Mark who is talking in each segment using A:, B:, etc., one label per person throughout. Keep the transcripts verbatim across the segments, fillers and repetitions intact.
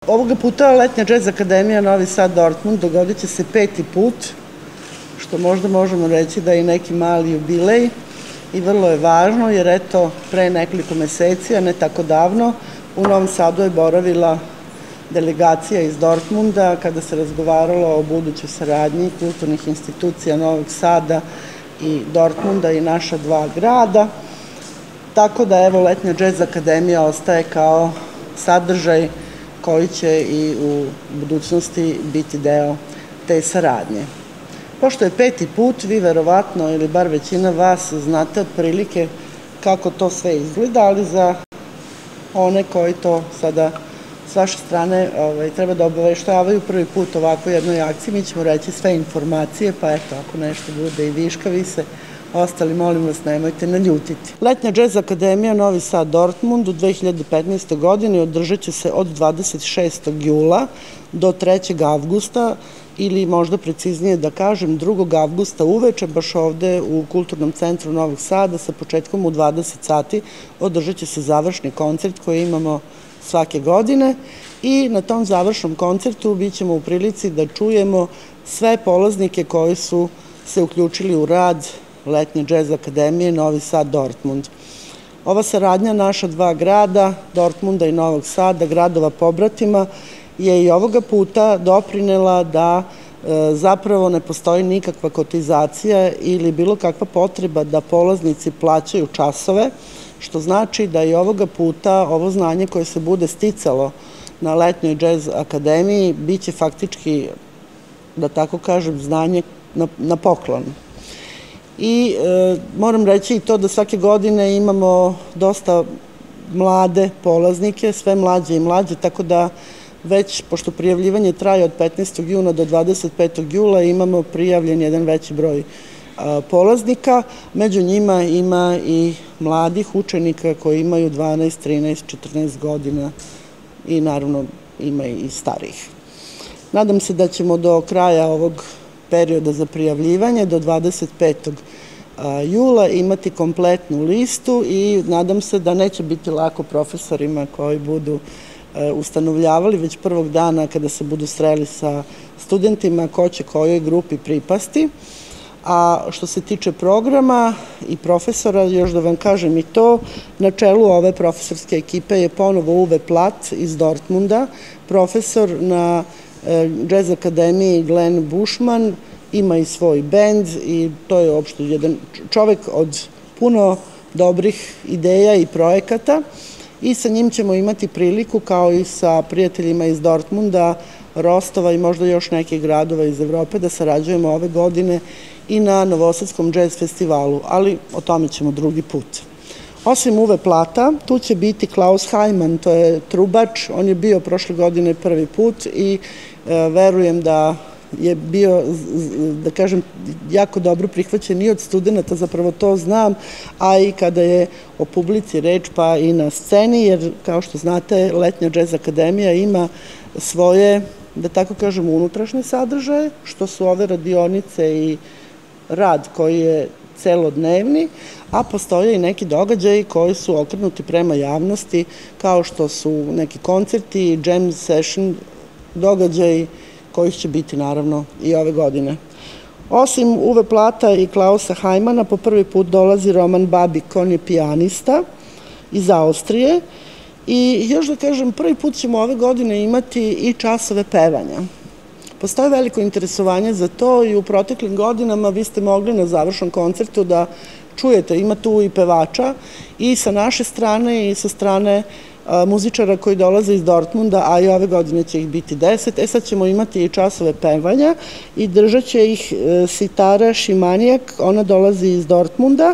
A: Ovoga puta Letnja Džez Akademija Novi Sad Dortmund dogodit će se peti put, što možda možemo reći da je neki mali jubilej i vrlo je važno jer eto pre nekoliko meseci, a ne tako davno, u Novom Sadu je boravila delegacija iz Dortmunda kada se razgovaralo o budućoj saradnji kulturnih institucija Novog Sada i Dortmunda i naša dva grada. Tako da evo Letnja Džez Akademija ostaje kao sadržaj koji će i u budućnosti biti deo te saradnje. Pošto je peti put, vi verovatno ili bar većina vas znate otprilike kako to sve izgleda, ali za one koji to sada s vaše strane treba da obaveštavaju prvi put ovako jednoj akciji, mi ćemo reći sve informacije, pa eto, ako nešto bude i viška, vi se ostali, molim vas, nemojte naljutiti. Letnja Džez Akademija Novi Sad Dortmund u dve hiljade petnaestoj. godini održat će se od dvadeset šestog jula do trećeg avgusta, ili možda preciznije da kažem drugog avgusta uveče, baš ovde u Kulturnom centru Novog Sada, sa početkom u dvadeset sati, održat će se završni koncert koji imamo svake godine i na tom završnom koncertu bit ćemo u prilici da čujemo sve polaznike koji su se uključili u rad Letnje Džez Akademije Novi Sad Dortmund. Ova saradnja naša dva grada, Dortmunda i Novog Sada, gradova pobratima, je i ovoga puta doprinela da zapravo ne postoji nikakva kotizacija ili bilo kakva potreba da polaznici plaćaju časove, što znači da i ovoga puta ovo znanje koje se bude sticalo na Letnjoj Džez Akademiji biće faktički, da tako kažem, znanje na poklon. I moram reći i to da svake godine imamo dosta mlade polaznike, sve mlađe i mlađe, tako da već, pošto prijavljivanje traje od petnaestog juna do dvadeset petog jula, imamo prijavljen jedan veći broj polaznika. Među njima ima i mladih učenika koji imaju dvanaest, trinaest, četrnaest godina i naravno ima i starijih. Nadam se da ćemo do kraja ovog perioda za prijavljivanje, do dvadeset petog jula, imati kompletnu listu i nadam se da neće biti lako profesorima koji budu ustanovljavali već prvog dana kada se budu sreli sa studentima ko će kojoj grupi pripasti. A što se tiče programa i profesora, još da vam kažem i to, na čelu ove profesorske ekipe je ponovo Uwe Platt iz Dortmunda, profesor na Džez Akademiji Glenn Bushman, ima i svoj bend i to je uopšte jedan čovek od puno dobrih ideja i projekata i sa njim ćemo imati priliku, kao i sa prijateljima iz Dortmunda, Rostova i možda još nekih gradova iz Evrope, da sarađujemo ove godine i na Novosadskom džez festivalu, ali o tome ćemo drugi put. Osim Uwe Plata, tu će biti Klaus Heimann, to je trubač, on je bio prošle godine prvi put i verujem da je bio, da kažem, jako dobro prihvaćen i od studenta, zapravo to znam, a i kada je o publici reč, pa i na sceni, jer kao što znate, Letnja Džez Akademija ima svoje, da tako kažem, unutrašnje sadržaje, što su ove radionice i rad koji je celodnevni, a postoje i neki događaji koji su okrenuti prema javnosti, kao što su neki koncerti, jam session, događaji kojih će biti naravno i ove godine. Osim Uwe Plata i Klausa Heimana, po prvi put dolazi Roman Babik, on je pijanista iz Austrije i još da kažem, prvi put ćemo ove godine imati i časove pevanja. Postoje veliko interesovanje za to i u proteklim godinama vi ste mogli na završnom koncertu da čujete, ima tu i pevača i sa naše strane i sa strane muzičara koji dolaze iz Dortmunda, a i ove godine će ih biti deset. E sad ćemo imati i časove pevanja i držat će ih Sitara Šimanijak, ona dolazi iz Dortmunda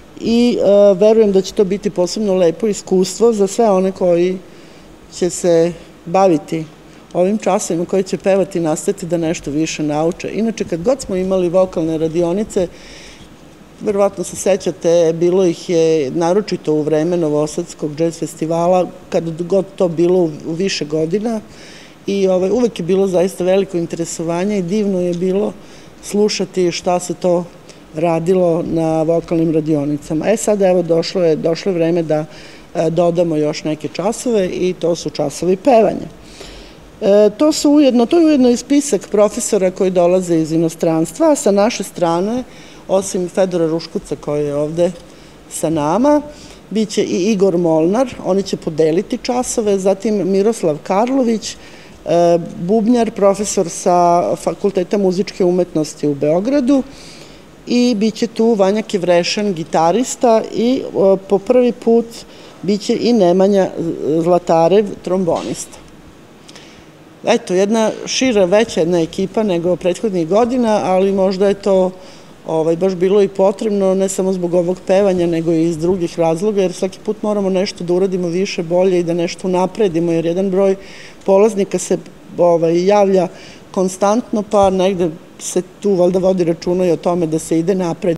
A: i verujem da će to biti posebno lepo iskustvo za sve one koji će se baviti ovim časovima, koji će pevati i nastaviti da nešto više nauče. Inače, kad god smo imali vokalne radionice, verovatno se sećate, bilo ih je naročito u vreme Novosadskog džez festivala, kada god to bilo u više godina i uvek je bilo zaista veliko interesovanje i divno je bilo slušati šta se to radilo na vokalnim radionicama. E sad evo došlo je, došlo je vreme da dodamo još neke časove i to su časovi pevanja. To su ujedno, to je ujedno i spisak profesora koji dolaze iz inostranstva, a sa naše strane, osim Fedora Ruškuca koji je ovde sa nama, biće i Igor Molnar, oni će podeliti časove, zatim Miroslav Karlović, bubnjar, profesor sa Fakulteta muzičke umetnosti u Beogradu, i biće tu Vanja Kevrešan, gitarista, i po prvi put biće i Nemanja Zlatarev, trombonista. Eto, jedna šira, veća jedna ekipa nego prethodnih godina, ali možda je to baš bilo i potrebno, ne samo zbog ovog pevanja, nego i iz drugih razloga, jer svaki put moramo nešto da uradimo više, bolje i da nešto napredimo, jer jedan broj polaznika se javlja konstantno, pa negde se tu valjda vodi računa i o tome da se ide napred.